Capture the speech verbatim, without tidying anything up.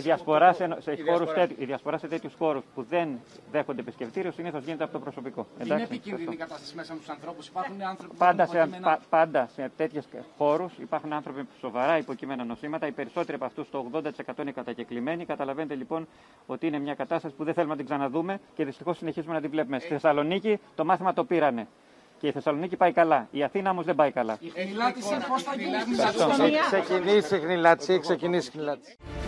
διασπορά σε, σε, χώρους, η διασπορά σε τέτοιους χώρους που δεν δέχονται επισκεπτήριο συνήθως γίνεται από το προσωπικό. Είναι εντάξει, επικίνδυνη η κατάσταση μέσα με τους ανθρώπους. Υπάρχουν άνθρωποι που πάντα, έχουν σε, πα, πάντα σε τέτοιους χώρους υπάρχουν άνθρωποι με σοβαρά υποκείμενα νοσήματα. Οι περισσότεροι από αυτούς, το ογδόντα τοις εκατό είναι κατακεκλημένοι. Καταλαβαίνετε λοιπόν ότι είναι μια κατάσταση που δεν θέλουμε να την ξαναδούμε και δυστυχώς συνεχίζουμε να την βλέπουμε. Στη Θεσσαλονίκη το μάθημα το πήρανε. Και η Θεσσαλονίκη πάει καλά. Η Αθήνα όμως δεν πάει καλά. Η χνηλάτιση πώς θα γίνει? Ξεκινήσει η χνηλάτιση, ξεκινήσει η χνηλάτιση.